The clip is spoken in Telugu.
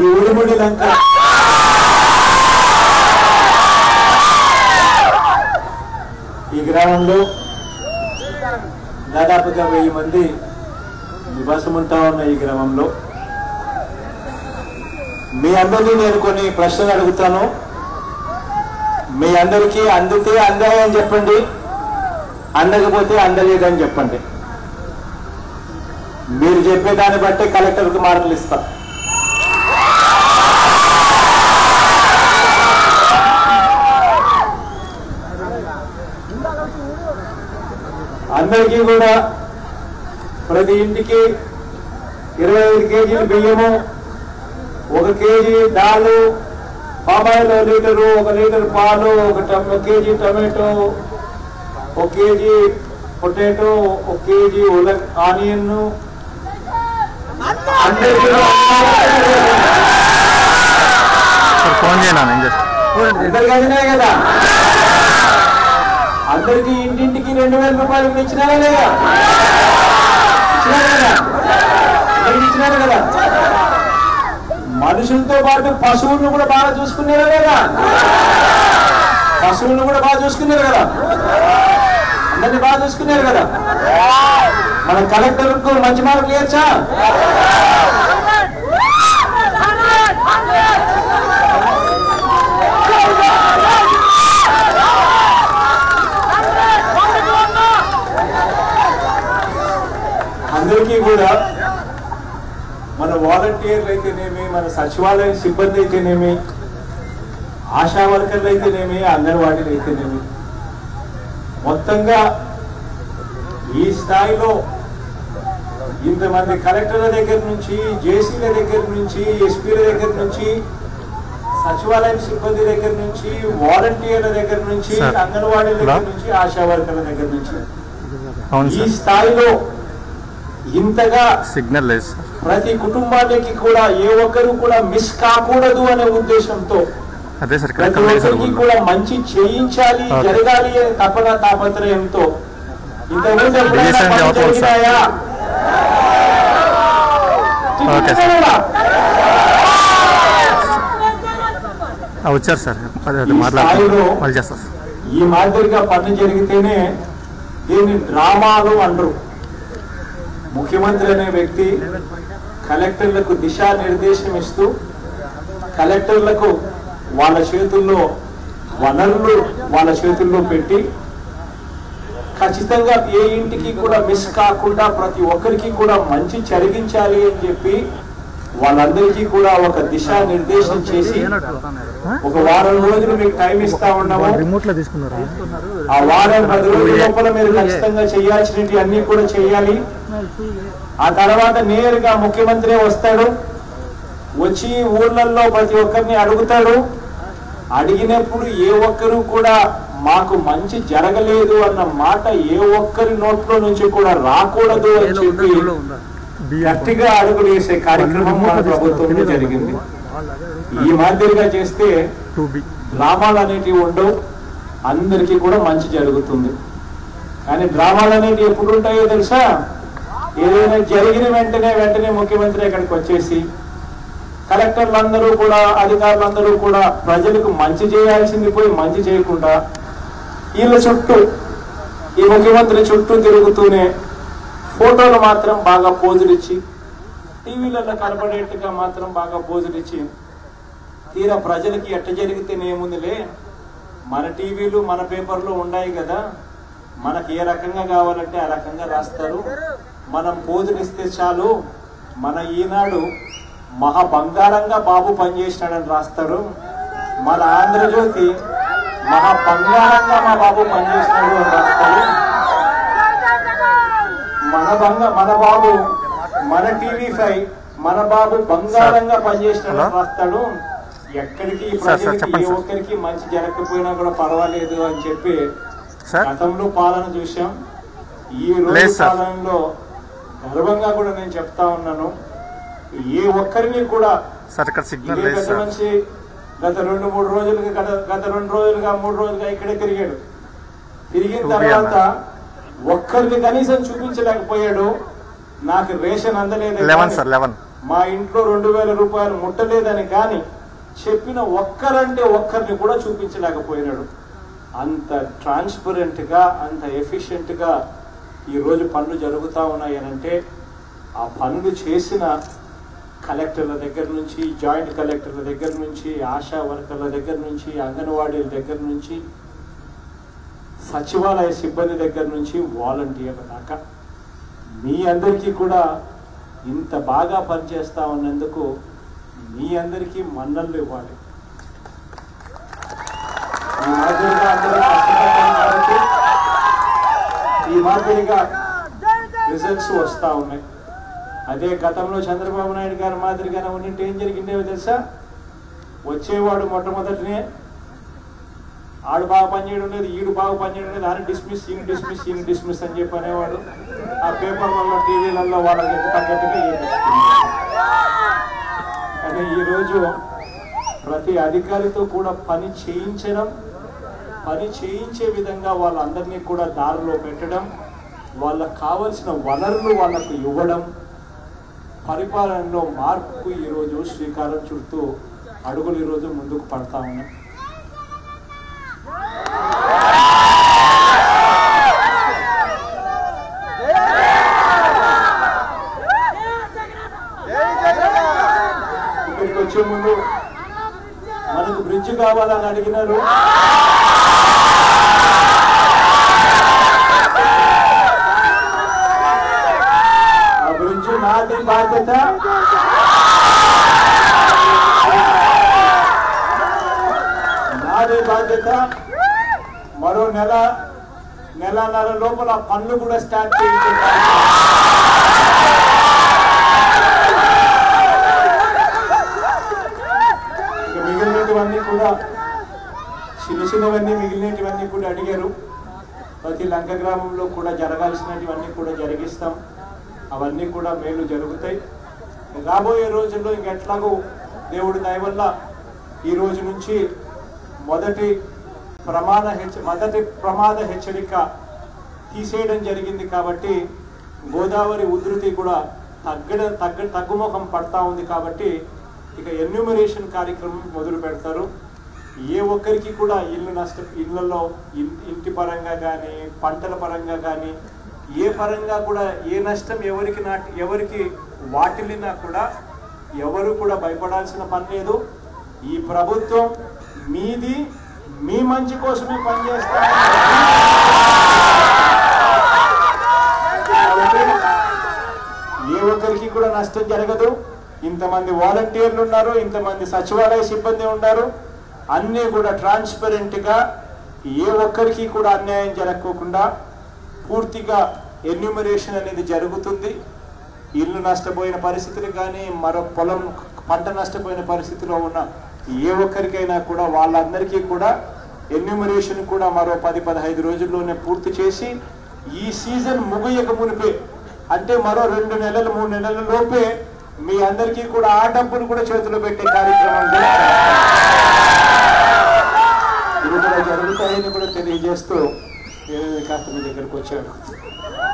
ఈ ఉడిముడి లంక ఈ గ్రామంలో దాదాపుగా 1000 మంది నివాసం ఉంటా ఉన్న ఈ గ్రామంలో మీ అందరినీ నేను కొన్ని ప్రశ్నలు అడుగుతాను. మీ అందరికీ అందితే అందాయని చెప్పండి, అందకపోతే అందలేదని చెప్పండి. మీరు చెప్పే దాన్ని బట్టి కలెక్టర్కి మార్కులు ఇస్తా. అందరికీ కూడా ప్రతి ఇంటికి 25 కేజీలు బియ్యము, 1 కేజీ దాలు, పామాయిల్ లీటరు, 1 లీటర్ పాలు, 1 kg tomato, 1 kg potato, 1 kg onion, ఇద్దరికైనా కదా అందరికి ఇంటింటికి 2000 రూపాయలు ఇచ్చినారా లేదా? ఇచ్చినారు కదా. మనుషులతో పాటు పశువులను కూడా బాగా చూసుకున్నారా లేదా? పశువులను కూడా బాగా చూసుకున్నారు కదా, అందరినీ బాగా చూసుకున్నారు కదా. మన కలెక్టర్కు మంచి మార్కులు ఇవ్వచ్చా? అందరికీ కూడా మన వాలంటీర్లు అయితేనేమి, మన సచివాలయం సిబ్బంది అయితేనేమి, ఆశా వర్కర్లు అయితేనేమి, అంగన్వాడీలు అయితేనేమి, మొత్తంగా ఈ స్థాయిలో ఇంతమంది కలెక్టర్ల దగ్గర నుంచి, జేసీల దగ్గర నుంచి, ఎస్పీల దగ్గర నుంచి, సచివాలయం సిబ్బంది దగ్గర నుంచి, వాలంటీర్ల దగ్గర నుంచి, అంగన్వాడీల దగ్గర నుంచి, ఆశా వర్కర్ల దగ్గర నుంచి ఈ స్థాయిలో ఇంతగా సిగ్నల్ ప్రతి కుటుంబానికి కూడా ఏ ఒక్కరు కూడా మిస్ కాకూడదు అనే ఉద్దేశంతో ప్రతి ఒక్కరికి కూడా మంచి చేయించాలి, జరగాలి అనే తపన తాపత్రయంతో ఇంతకుముందు జరిగినాయా? వచ్చారు సార్. ఈ మాదిరిగా పనులు జరిగితేనే దీన్ని డ్రామాలు అంటారు. ముఖ్యమంత్రి అనే వ్యక్తి కలెక్టర్లకు దిశానిర్దేశం ఇస్తూ కలెక్టర్లకు వాళ్ళ చేతుల్లో వనరులు వాళ్ళ చేతుల్లో పెట్టి ఖచ్చితంగా ఏ ఇంటికి కూడా మిస్ కాకుండా ప్రతి ఒక్కరికి కూడా మంచి జరిగించాలి అని చెప్పి వాళ్ళందరికీ కూడా ఒక దిశానిర్దేశం చేసి ఒక వారం రోజులు మీకు టైం ఇస్తా ఉన్నాము. ఆ వారం 10 రోజుల లోపల మీరు ఖచ్చితంగా చేయాల్సినవి అన్ని కూడా చేయాలి. ఆ తర్వాత నేరుగా ముఖ్యమంత్రి వస్తాడు, వచ్చి ఊర్లలో ప్రతి ఒక్కరిని అడుగుతాడు. అడిగినప్పుడు ఏ ఒక్కరు కూడా మాకు మంచి జరగలేదు అన్న మాట ఏ ఒక్కరి నోట్లో నుంచి కూడా రాకూడదు అని చెప్పి గట్టిగా అడుగులు వేసే కార్యక్రమం మన ప్రభుత్వంలో జరిగింది. ఈ మాదిరిగా చేస్తే డ్రామాలు అనేటివి ఉండవు, అందరికీ కూడా మంచి జరుగుతుంది. కానీ డ్రామాలు అనేటివి ఎప్పుడు ఉంటాయో తెలుసా? ఏదైనా జరిగిన వెంటనే ముఖ్యమంత్రి ఇక్కడికి వచ్చేసి కలెక్టర్లందరూ కూడా, అధికారులందరూ కూడా ప్రజలకు మంచి చేయాల్సింది పోయి మంచి చేయకుండా వీళ్ళ చుట్టూ, ఈ ముఖ్యమంత్రి చుట్టూ తిరుగుతూనే ఫోటోలు మాత్రం బాగా పోజులిచ్చి, టీవీలలో కనపడేట్టుగా మాత్రం బాగా పోజులిచ్చి, తీరా ప్రజలకి ఎట్ట జరిగితేనేముందిలే, మన టీవీలు మన పేపర్లు ఉన్నాయి కదా, మనకి ఏ రకంగా కావాలంటే ఆ రకంగా రాస్తారు, మనం పోజులిస్తే చాలు, మన ఈనాడు మహా బంగారంగా బాబు పనిచేసినాడని రాస్తాడు, మన ఆంధ్రజ్యోతి మహా బంగారంగా మా బాబు పనిచేసినాడు అని రాస్తాడు, మన బాబు, మన టీవీ5 మన బాబు బంగారంగా పనిచేసినాడని రాస్తాడు. ఎక్కడికి ప్రజలకి ఏ ఒక్కరికి మంచి జరగకపోయినా కూడా పర్వాలేదు అని చెప్పి గతంలో పాలన చూసాం. ఈ రోజు పాలనలో గర్వంగా కూడా నేను చెప్తా ఉన్నాను, ఏ ఒక్కరిని కూడా పెద్ద మనిషి గత 2-3 రోజులుగా గత 2 రోజులుగా 3 రోజులుగా ఇక్కడే తిరిగాడు. తిరిగిన తర్వాత ఒక్కరిని కనీసం చూపించలేకపోయాడు. నాకు రేషన్ అందలేదు, మా ఇంట్లో 2000 రూపాయలు ముట్టలేదని కానీ చెప్పిన ఒక్కరంటే ఒక్కరిని కూడా చూపించలేకపోయినాడు. అంత ట్రాన్స్పరెంట్గా అంత ఎఫిషియెంట్గా ఈరోజు పనులు జరుగుతూ ఉన్నాయనంటే ఆ పనులు చేసిన కలెక్టర్ల దగ్గర నుంచి, జాయింట్ కలెక్టర్ల దగ్గర నుంచి, ఆశా వర్కర్ల దగ్గర నుంచి, అంగన్వాడీల దగ్గర నుంచి, సచివాలయ సిబ్బంది దగ్గర నుంచి, వాలంటీర్ల దాకా మీ అందరికీ కూడా ఇంత బాగా పనిచేస్తా ఉన్నందుకు మీ అందరికీ మన్ననలు ఇవ్వాలి. ఈ మాదిరిగా అందరూ కష్టపడ్డారు కాబట్టి ఈ మాదిరిగా రిజల్ట్స్ వస్తూ ఉన్నాయి. అదే గతంలో చంద్రబాబు నాయుడు గారి మాదిరిగానే ఉన్నట్టు ఏం జరిగిందేమో తెలుసా? వచ్చేవాడు మొట్టమొదటినే ఆడు బాగా పనిచేయడం లేదు, ఈడు బాగా పనిచేయడం లేదు, ఆయన డిస్మిస్, ఈయన డిస్మిస్, ఈయన డిస్మిస్ అని చెప్పి అనేవాడు. ఆ పేపర్లలో, టీవీలలో వాళ్ళకి తగ్గట్టుగా కానీ ఈరోజు ప్రతి అధికారితో కూడా పని చేయించే విధంగా వాళ్ళందరినీ కూడా దారిలో పెట్టడం, వాళ్ళకు కావలసిన వనరులు వాళ్ళకు ఇవ్వడం, పరిపాలనలో మార్పుకు ఈరోజు శ్రీకారం చుడుతూ అడుగులు ఈరోజు ముందుకు పడతా ఉన్నాయి. ఇక్కడికి వచ్చే ముందు మనకు బ్రిడ్జ్ కావాలని అడిగినారు. ఆ బ్రిడ్జ్ నాది బాధ్యత. మరో నెలన్నర లోపల పనులు కూడా స్టార్ట్ చేయించారు. మిగిలినవన్నీ కూడా మిగిలినవన్నీ కూడా అడిగారు. ప్రతి లంక గ్రామంలో కూడా జరగాల్సినవన్నీ కూడా జరిగిస్తాం. అవన్నీ కూడా మేలు జరుగుతాయి. రాబోయే రోజుల్లో ఇంకెట్లాగో దేవుడి దయ వల్ల ఈ రోజు నుంచి మొదటి ప్రమాద హెచ్చరిక తీసేయడం జరిగింది కాబట్టి గోదావరి ఉధృతి కూడా తగ్గుముఖం పడతా ఉంది కాబట్టి ఇక ఎన్యూమరేషన్ కార్యక్రమం మొదలు పెడతారు. ఏ ఒక్కరికి కూడా ఇళ్లలో ఇంటి పరంగా కానీ, పంటల పరంగా కానీ, ఏ పరంగా కూడా ఏ నష్టం ఎవరికి వాటిల్లినా కూడా ఎవరు కూడా భయపడాల్సిన పని లేదు. ఈ ప్రభుత్వం మీది, మీ మంచి కోసమే పనిచేస్తారు. ఏ ఒక్కరికి కూడా నష్టం జరగదు. ఇంతమంది వాలంటీర్లు ఉన్నారు, ఇంతమంది సచివాలయ సిబ్బంది ఉన్నారు. అన్నీ కూడా ట్రాన్స్పరెంట్గా ఏ ఒక్కరికి కూడా అన్యాయం జరగకుండా పూర్తిగా ఎన్యూమరేషన్ అనేది జరుగుతుంది. ఇల్లు నష్టపోయిన పరిస్థితులు కానీ, మరో పంట నష్టపోయిన పరిస్థితిలో ఉన్న ఏ ఒక్కరికైనా కూడా వాళ్ళందరికీ కూడా ఎన్యూమరేషన్ కూడా మరో 10-15 రోజుల్లోనే పూర్తి చేసి ఈ సీజన్ ముగియక మునిపే, అంటే మరో 2 నెలలు 3 నెలల లోపే మీ అందరికీ కూడా ఆ డబ్బును కూడా చేతిలో పెట్టే కార్యక్రమం ఇవి కూడా జరుగుతాయని కూడా తెలియజేస్తూ కాస్త మీ దగ్గరకు వచ్చాను.